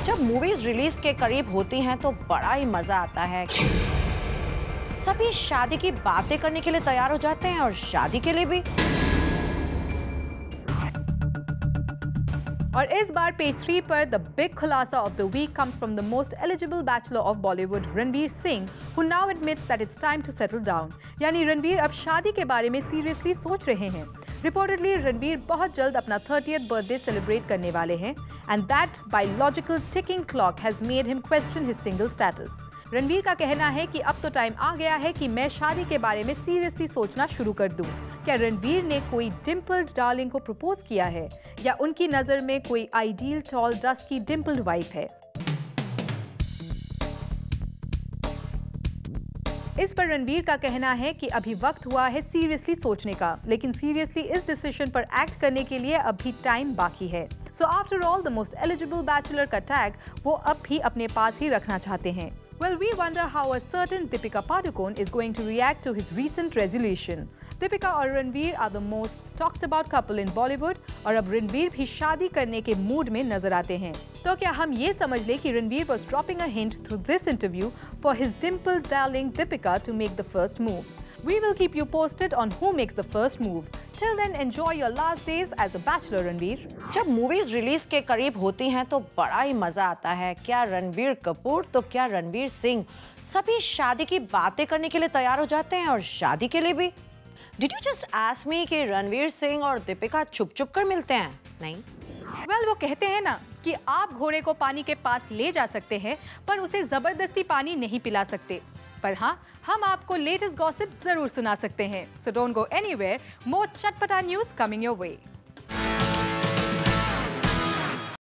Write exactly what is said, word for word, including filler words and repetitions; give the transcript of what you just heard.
जब movies release के करीब होती हैं तो बड़ा ही मजा आता है। सभी शादी की बातें करने के लिए तैयार हो जाते हैं और शादी के लिए भी। और इस बार पेज थ्री पर द बिग खुलासा of the week comes from the most eligible bachelor of Bollywood Ranveer Singh, who now admits that it's time to settle down. यानी रणवीर अब शादी के बारे में सीरियसली सोच रहे हैं। रिपोर्टेडली रणवीर बहुत जल्द अपना थर्टियथ बर्थडे सेलिब्रेट करने वाले हैं, and that biological ticking clock has made him question his single status. Ranveer का कहना है कि अब तो टाइम आ गया है कि मैं शादी के बारे में सीरियसली सोचना शुरू कर दूं। क्या रणवीर ने कोई डिम्पल्ड डार्लिंग को प्रपोज किया है, या उनकी नजर में कोई ideal tall dusky dimpled wife है? इस पर रणवीर का कहना है कि अभी वक्त हुआ है सीरियसली सोचने का, लेकिन सीरियसली इस डिसीजन पर एक्ट करने के लिए अभी टाइम बाकी है। So after all the most eligible bachelor का टैग वो अब भी अपने पास ही रखना चाहते हैं। Well, we wonder how a certain Deepika Padukone is going to react to his recent resolution. Deepika और Ranveer are the most talked about couple in Bollywood, और अब रणवीर भी शादी करने के मूड में नजर आते हैं। तो क्या हम ये समझ लें कि Ranveer was dropping a hint through this interview for his dimpled darling Deepika to make the first move? We will keep you posted on who makes the first move. Till then, enjoy your last days as a bachelor, Ranveer. जब movies release के करीब होती हैं तो बड़ा ही मजा आता है। क्या रणबीर कपूर तो क्या रणवीर सिंह, सभी शादी की बातें करने के लिए तैयार हो जाते हैं और शादी के लिए भी। Did you just ask me कि रणवीर सिंह और दीपिका छुप छुप कर मिलते हैं? नहीं। well, वो कहते हैं ना कि आप घोड़े को पानी के पास ले जा सकते हैं, पर उसे जबरदस्ती पानी नहीं पिला सकते। पर हाँ, हम आपको लेटेस्ट गॉसिप जरूर सुना सकते हैं। So don't go anywhere. More चटपटा न्यूज़ coming your way.